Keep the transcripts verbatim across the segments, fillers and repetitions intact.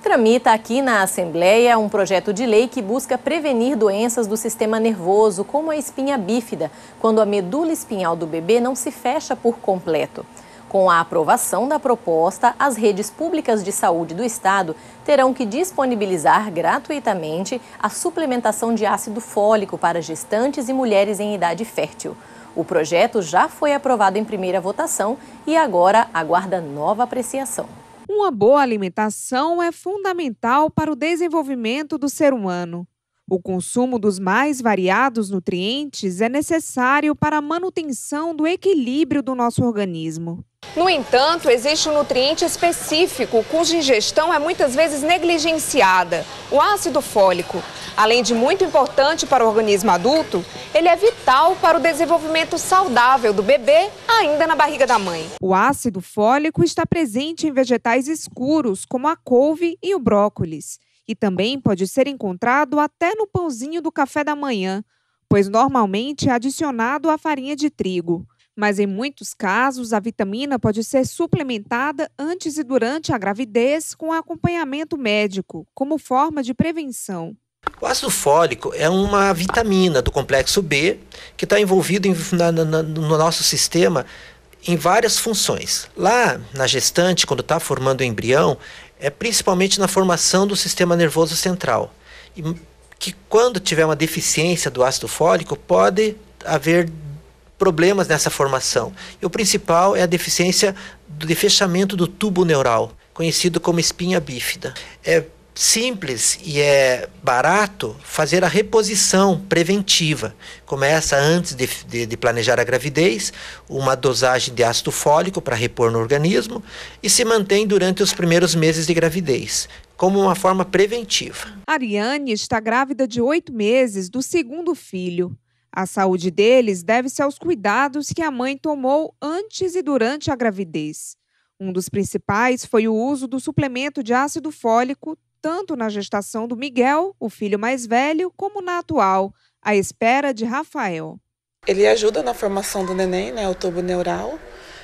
Tramita aqui na Assembleia um projeto de lei que busca prevenir doenças do sistema nervoso, como a espinha bífida, quando a medula espinhal do bebê não se fecha por completo. Com a aprovação da proposta, as redes públicas de saúde do estado terão que disponibilizar gratuitamente a suplementação de ácido fólico para gestantes e mulheres em idade fértil. O projeto já foi aprovado em primeira votação e agora aguarda nova apreciação. Uma boa alimentação é fundamental para o desenvolvimento do ser humano. O consumo dos mais variados nutrientes é necessário para a manutenção do equilíbrio do nosso organismo. No entanto, existe um nutriente específico cuja ingestão é muitas vezes negligenciada, o ácido fólico. Além de muito importante para o organismo adulto, ele é vital para o desenvolvimento saudável do bebê ainda na barriga da mãe. O ácido fólico está presente em vegetais escuros, como a couve e o brócolis. E também pode ser encontrado até no pãozinho do café da manhã, pois normalmente é adicionado à farinha de trigo. Mas em muitos casos, a vitamina pode ser suplementada antes e durante a gravidez com acompanhamento médico, como forma de prevenção. O ácido fólico é uma vitamina do complexo B que está envolvido em, na, na, no nosso sistema em várias funções. Lá na gestante, quando está formando o embrião, é principalmente na formação do sistema nervoso central. E que quando tiver uma deficiência do ácido fólico, pode haver problemas nessa formação. E o principal é a deficiência do fechamento do tubo neural, conhecido como espinha bífida. É simples e é barato fazer a reposição preventiva. Começa antes de, de, de planejar a gravidez, uma dosagem de ácido fólico para repor no organismo e se mantém durante os primeiros meses de gravidez, como uma forma preventiva. Ariane está grávida de oito meses do segundo filho. A saúde deles deve-se aos cuidados que a mãe tomou antes e durante a gravidez. Um dos principais foi o uso do suplemento de ácido fólico, tanto na gestação do Miguel, o filho mais velho, como na atual, à espera de Rafael. Ele ajuda na formação do neném, né, o tubo neural,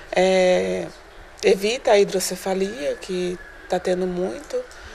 é, evita a hidrocefalia, que está tendo muito,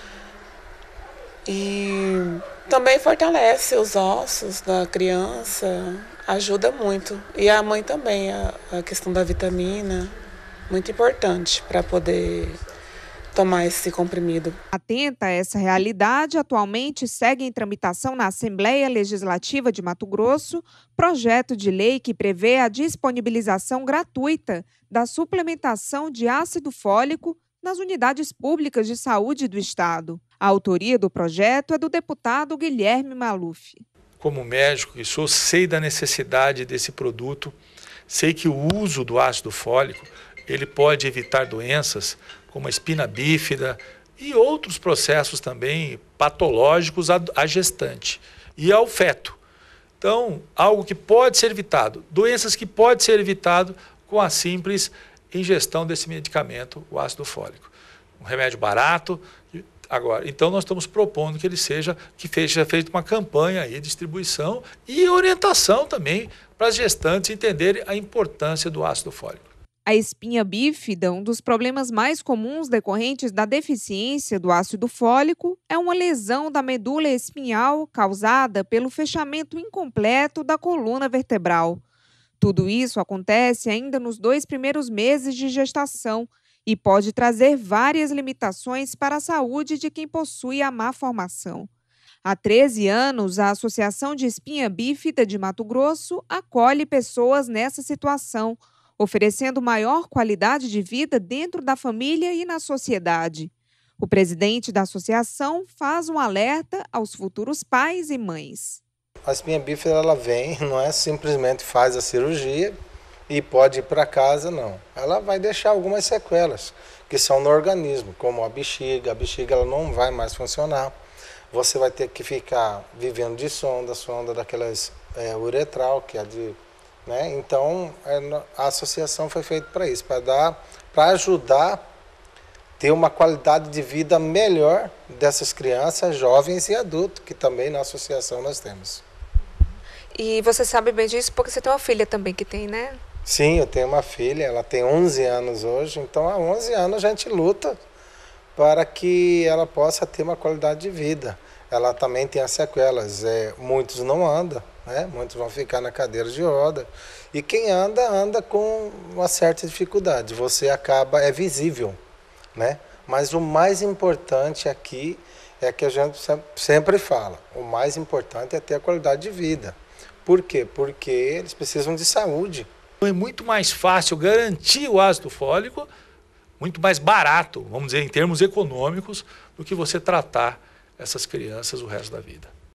e também fortalece os ossos da criança, ajuda muito. E a mãe também, a, a questão da vitamina, muito importante para poder tomar esse comprimido. Atenta a essa realidade, atualmente segue em tramitação na Assembleia Legislativa de Mato Grosso projeto de lei que prevê a disponibilização gratuita da suplementação de ácido fólico nas unidades públicas de saúde do estado. A autoria do projeto é do deputado Guilherme Maluf. Como médico que sou, sei da necessidade desse produto, sei que o uso do ácido fólico ele pode evitar doenças como a espina bífida e outros processos também patológicos à gestante e ao feto. Então, algo que pode ser evitado, doenças que pode ser evitado com a simples ingestão desse medicamento, o ácido fólico. Um remédio barato. Agora, então nós estamos propondo que ele seja, que seja feita uma campanha aí de distribuição e orientação também para as gestantes entenderem a importância do ácido fólico. A espinha bífida, um dos problemas mais comuns decorrentes da deficiência do ácido fólico, é uma lesão da medula espinhal causada pelo fechamento incompleto da coluna vertebral. Tudo isso acontece ainda nos dois primeiros meses de gestação e pode trazer várias limitações para a saúde de quem possui a má formação. Há treze anos, a Associação de Espinha Bífida de Mato Grosso acolhe pessoas nessa situação, oferecendo maior qualidade de vida dentro da família e na sociedade. O presidente da associação faz um alerta aos futuros pais e mães. A espinha bífida ela vem, não é simplesmente faz a cirurgia e pode ir para casa, não. Ela vai deixar algumas sequelas que são no organismo, como a bexiga. A bexiga ela não vai mais funcionar. Você vai ter que ficar vivendo de sonda, sonda daquelas é, uretral, que é de... Né? Então, a associação foi feita para isso, para dar, para ajudar a ter uma qualidade de vida melhor dessas crianças, jovens e adultos, que também na associação nós temos. E você sabe bem disso porque você tem uma filha também que tem, né? Sim, eu tenho uma filha, ela tem onze anos hoje, então há onze anos a gente luta para que ela possa ter uma qualidade de vida. Ela também tem as sequelas, é, muitos não andam, né? Muitos vão ficar na cadeira de roda, e quem anda, anda com uma certa dificuldade, você acaba, é visível, né? Mas o mais importante aqui é que a gente sempre fala, o mais importante é ter a qualidade de vida. Por quê? Porque eles precisam de saúde. É muito mais fácil garantir o ácido fólico, muito mais barato, vamos dizer, em termos econômicos, do que você tratar essas crianças o resto da vida.